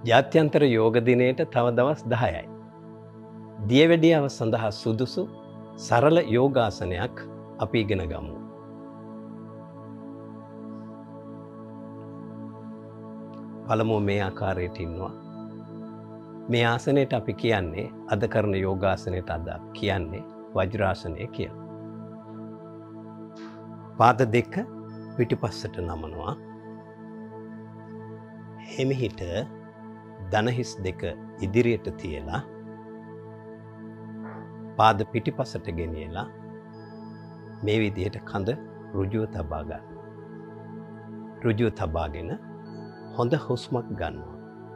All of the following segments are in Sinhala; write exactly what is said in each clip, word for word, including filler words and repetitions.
ජාත්‍යන්තර යෝග දිනයට තව දවස් දහයයි. දියවැඩියාව සඳහා සුදුසු සරල යෝගාසනයක් අපි ඉගෙන ගමු. පළමුව මේ ආකාරයට ඉන්නවා. මේ ආසනයට අපි කියන්නේ අද කරන යෝගාසනයට අද කියන්නේ වජ්‍රාසනය කියලා. පාද දෙක පිටිපස්සට නමනවා. හිමිහිට දණහිස් දෙක ඉදිරියට තියලා පාද පිටිපසට ගෙනියලා මේ විදිහට කඳ ඍජුව තබා ගන්න. ඍජුව තබාගෙන හොඳ හුස්මක් ගන්නවා.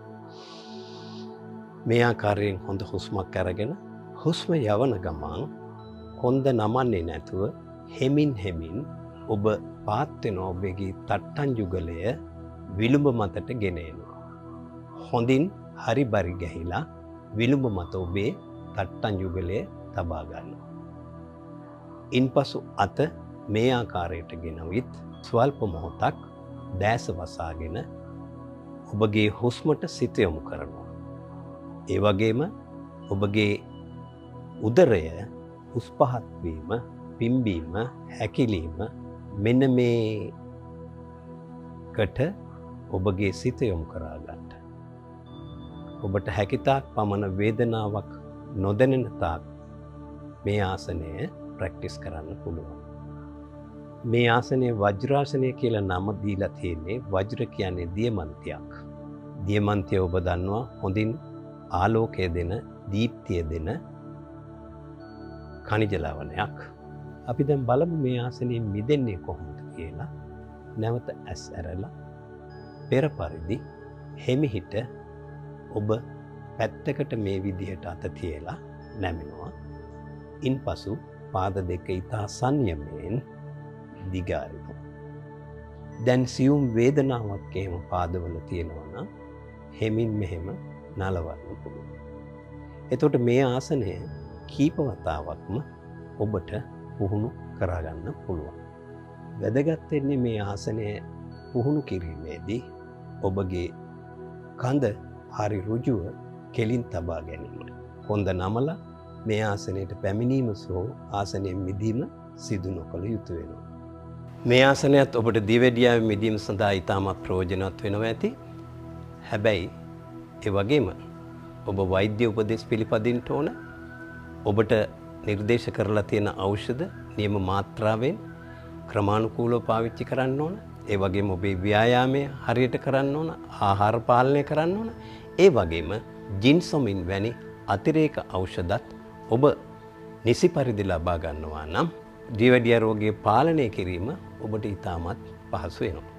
මේ ආකාරයෙන් හොඳ හුස්මක් අරගෙන හුස්ම යවන ගමන් කොන්ද නමන්නේ නැතුව හෙමින් හෙමින් ඔබ පාත් වෙන ඔබගේ තට්ටන් යුගලය විලුඹ මතට ගෙන එනවා. හොඳින් හරි බරි ගැහිලා විලුඹ මත ඔබේ තට්ටන් යුගලය තබා ගන්නවා. ඉන්පසු අත මේ ආකාරයට ගෙනවිත් ස්වල්ප මොහොතක් දැස වසාගෙන ඔබගේ හුස්මට සිත යොමු කරනවා. ඒ වගේම ඔබගේ උදරය උස් පහත් වීම, පිම්බීම, හැකිලීම මෙන්න මේකට ඔබගේ සිත යොමු කරා ගන්න. ඔබට හැකිතාක් පමණ වේදනාවක් නොදැනෙන තාක් මේ ආසනය ප්‍රැක්ටිස් කරන්න පුළුවන්. මේ ආසනය වජ්‍රාසනය කියලා නම දීලා තියෙන්නේ. වජ්‍ර කියන්නේ දියමන්තියක්. දියමන්තිය ඔබ දන්නවා හොඳින් ආලෝකය දෙන, දීප්තිය දෙන ඛනිජ ලවණයක්. අපි දැන් බලමු මේ ආසනයෙන් මිදෙන්නේ කොහොමද කියලා. නැවත ඇස් ඇරලා පෙර පරිදි හිමිහිට ඔබ පැත්තකට මේ විදිහට අත තියලා නැමෙනවා. ඉන්පසු පාද දෙක ඉතා සංයමයෙන් දිගාරිනවා. දැන් සියුම් වේදනාවක් එහෙම පාදවල තියෙනවා නම් හෙමින් මෙහෙම නලවන්න පුළුවන්. එතකොට මේ ආසනය කීප වතාවක්ම ඔබට පුහුණු කරගන්න පුළුවන්. වැදගත් වෙන්නේ මේ ආසනය පුහුණු කිරීමේදී ඔබගේ කඳ හරි ඍජුව කෙලින් තබා ගැනීම. කොන්ද නමලා මේ ආසනයට පැමිණීම සෝ ආසනයෙන් මිදීම සිදු නොකළ යුතු වෙනවා. මේ ආසනයත් ඔබට දියවැඩියාවේ මිදීම සඳහා ඉතාමත් ප්‍රයෝජනවත් වෙනවා ඇති. හැබැයි ඒ වගේම ඔබ වෛද්‍ය උපදෙස් පිළිපදින්න ඕන. ඔබට නිර්දේශ කරලා තියෙන ඖෂධ නියම මාත්‍රාවෙන් ක්‍රමානුකූලව පාවිච්චි කරන්න ඕන. ඒ වගේම ඔබේ ව්‍යායාමය හරියට කරන්න ඕන. ආහාර පාලනය කරන්න ඕන. ඒ වගේම ජින්සොමින් වැනි අතිරේක ඖෂධත් ඔබ නිසි පරිදි ලබා ගන්නවා නම් දියවැඩියා රෝගය පාලනය කිරීම ඔබට ඉතාමත් පහසු වෙනවා.